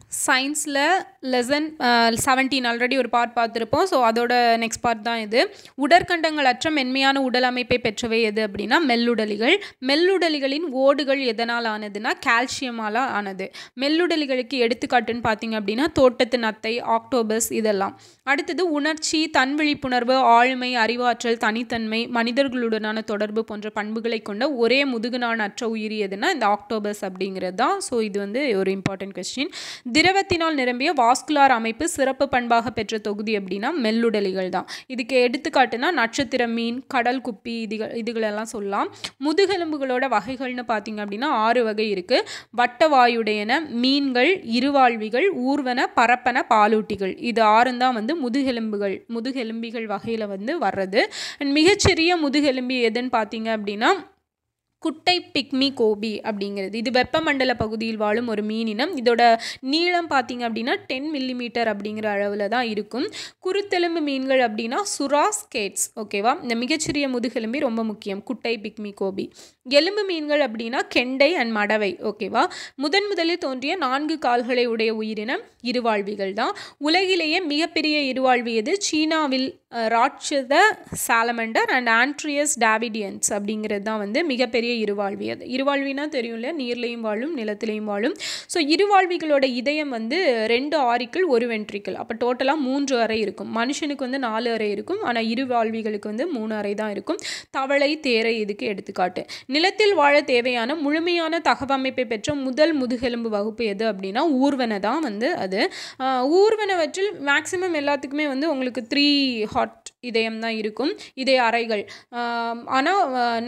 சயின்ஸில் lesson 17 already ஒரு part பார்த்துருப்போம். ஸோ அதோட நெக்ஸ்ட் பார்ட் தான் இது. உடற்கண்டங்கள் அற்ற மென்மையான உடல் அமைப்பை பெற்றவை எது அப்படின்னா மெல்லுடலிகள். மெல்லுடலிகளின் ஓடுகள் எதனால் ஆனதுன்னா கால்சியமால் ஆனது. மெல்லுடலிகளுக்கு எடுத்துக்காட்டுன்னு பார்த்தீங்க அப்படின்னா தோட்டத்து நத்தை, ஆக்டோபஸ் இதெல்லாம். அடுத்தது உணர்ச்சி, தன் விழிப்புணர்வு, ஆளுமை, அறிவாற்றல், தனித்தன்மை, மனிதர்களுடனான தொடர்பு போன்ற பண்புகளை கொண்ட ஒரே முதுகுநான் அற்ற உயிரி எதுனா இந்த ஆக்டோபஸ் அப்படிங்கிறது தான். ஸோ இது வந்து ஒரு இம்பார்ட்டன்ட் கொஸ்டின். திரவத்தினால் நிரம்பிய வாஸ்குலார் அமைப்பு சிறப்பு பண்பாக பெற்ற தொகுதி அப்படின்னா மெல்லுடலிகள் தான். இதுக்கு எடுத்துக்காட்டுனா நட்சத்திர மீன், கடல் குப்பி இதுகளெல்லாம் சொல்லலாம். முதுகெலும்புகளோட வகைகள்னு பார்த்தீங்க அப்படின்னா 6 வகை இருக்குது. வட்டவாயுடையன, மீன்கள், இருவாழ்விகள், ஊர்வன, பரப்பன, பாலூட்டிகள். இது 6 தான் வந்து முதுகெலும்பிகள் வகையில் வந்து வர்றது. அண்ட் மிகச்சிறிய முதுகெலும்பி எதுன்னு பார்த்தீங்க அப்படின்னா குட்டை பிக்மி கோபி அப்படிங்கிறது. இது வெப்பமண்டல பகுதியில் வாழும் ஒரு மீனினம். இதோட நீளம் பார்த்தீங்க அப்படின்னா 10 மில்லிமீட்டர் அப்படிங்கிற அளவில் தான் இருக்கும். குருத்தெலும்பு மீன்கள் அப்படின்னா சுராஸ்கேட்ஸ். ஓகேவா, இந்த மிகச்சிறிய முதுகெலும்பி ரொம்ப முக்கியம், குட்டை பிக்மி கோபி. எலும்பு மீன்கள் அப்படின்னா கெண்டை அண்ட் மடவை. ஓகேவா, முதலில் தோன்றிய 4 கால்களை உடைய உயிரினம் இருவாழ்விகள் தான். உலகிலேயே மிகப்பெரிய இருவாழ்வி எது? சீனாவில் ராட்சத சாலமண்டர் அண்ட் ஆண்ட்ரியஸ் டாவிடியன்ஸ் அப்படிங்கிறது தான் வந்து மிகப்பெரிய இருவாழ்வி. அது இருவாழ்வினா தெரியும் இல்லையா, நீர்லையும் வாழும் நிலத்திலையும் வாழும். ஸோ இருவாழ்விகளோட இதயம் வந்து 2 ஆரிக்கிள் 1 வென்ட்ரிக்கிள். அப்போ டோட்டலாக 3 அறை இருக்கும். மனுஷனுக்கு வந்து 4 அறை இருக்கும், ஆனால் இருவாழ்விகளுக்கு வந்து 3 அறை தான் இருக்கும். தவளை, தேரை இதுக்கு எடுத்துக்காட்டு. நிலத்தில் வாழ தேவையான முழுமையான தகவமைப்பை பெற்ற முதல் முதுகெலும்பு வகுப்பு எது அப்படின்னா ஊர்வன தான் வந்து அது. ஊர்வனவற்றில் மேக்சிமம் எல்லாத்துக்குமே வந்து உங்களுக்கு 3 ஹாட் இதயம் தான் இருக்கும், இதய அறைகள். ஆனால்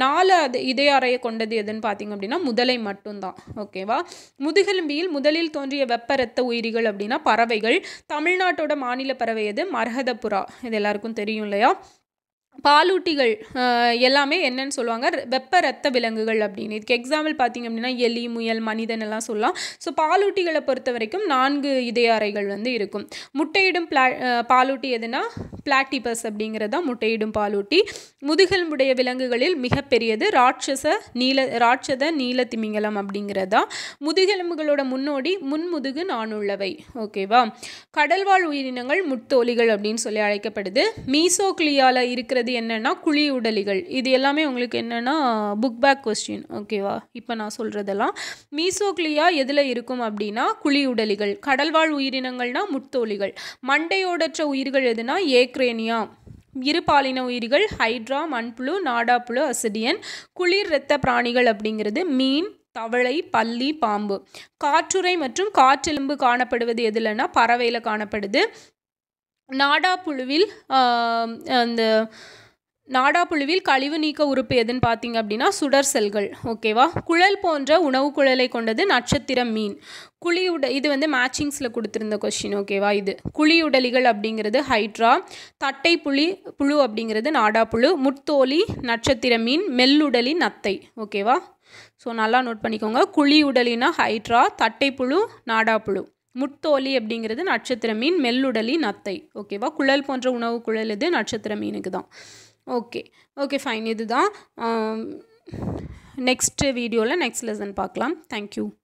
4 இதய அறையை கொண்டது எதுன்னு பார்த்தீங்க அப்படின்னா முதலை மட்டும்தான். ஓகேவா, முதுகெலும்பியில் முதலில் தோன்றிய வெப்ப இரத்த உயிரிகள் அப்படின்னா பறவைகள். தமிழ்நாட்டோட மாநில பறவை எது? மரகதப்புறா. இது எல்லாருக்கும் தெரியும் இல்லையா. பாலூட்டிகள் எல்லாமே என்னன்னு சொல்லுவாங்க? வெப்ப இரத்த விலங்குகள் அப்படின்னு. இதுக்கு எக்ஸாம்பிள் பார்த்தீங்க அப்படின்னா எலி, முயல், மனிதன் எல்லாம் சொல்லலாம். ஸோ பாலூட்டிகளை பொறுத்த வரைக்கும் 4 இதய அறைகள் வந்து இருக்கும். முட்டையிடும் பாலூட்டி எதுனா பிளாட்டிபஸ் அப்படிங்கிறது தான் முட்டையிடும் பாலூட்டி. முதுகெலும்புடைய விலங்குகளில் மிகப்பெரியது ராட்சத நீல திமிங்கலம் அப்படிங்கிறது தான். முதுகெலும்புகளோட முன்னோடி முன்முதுகு நாணுள்ளவை. ஓகேவா, கடல்வாழ் உயிரினங்கள் முட்தோலிகள் அப்படின்னு சொல்லி அழைக்கப்படுது. மீசோக்லியால இருக்கிறது என்னன்னா குழி உடலிகள். இது எல்லாமே உங்களுக்கு என்னன்னா புக் பேக் கொஸ்டின். ஓகேவா, இப்போ நான் சொல்றதெல்லாம் மீசோக்லியா எதில் இருக்கும் அப்படின்னா குழி உடலிகள். கடல்வாழ் உயிரினங்கள்னா முட்தோலிகள். மண்டையோடற்ற உயிர்கள் எதுனா ஏக்ரேனியா. இருபாலின உயிரிகள் ஹைட்ரா, மண்புழு, நாடாப்புழு, அசிடியன். குளிர் இரத்த பிராணிகள் அப்படிங்கிறது மீன், தவளை, பல்லி, பாம்பு. காற்றுரை மற்றும் காற்றெலும்பு காணப்படுவது எதுலன்னா பறவையில் காணப்படுது. நாடாப்புழுவில் கழிவு நீக்க உறுப்பு எதுன்னு பார்த்தீங்க அப்படின்னா சுடர் செல்கள். ஓகேவா, குழல் போன்ற உணவு குழலை கொண்டது நட்சத்திர மீன். இது வந்து மேட்சிங்ஸில் கொடுத்துருந்த கொஸ்டின். ஓகேவா, இது குழியுடலிகள் அப்படிங்கிறது ஹைட்ரா, தட்டை புழு அப்படிங்கிறது நாடாப்புழு, முட்தோலி நட்சத்திர மீன், மெல்லுடலி நத்தை. ஓகேவா, ஸோ நல்லா நோட் பண்ணிக்கோங்க. குழியுடலினா ஹைட்ரா, தட்டைப்புழு நாடாப்புழு, முட்தோலி அப்படிங்கிறது நட்சத்திர மீன், மெல்லுடலி நத்தை. ஓகேவா, குழல் போன்ற உணவு குழல் இது நட்சத்திர மீனுக்கு தான். Okay fine. இதுதான் நெக்ஸ்ட் வீடியோவில் நெக்ஸ்ட் லெசன் பார்க்கலாம். தேங்க்யூ.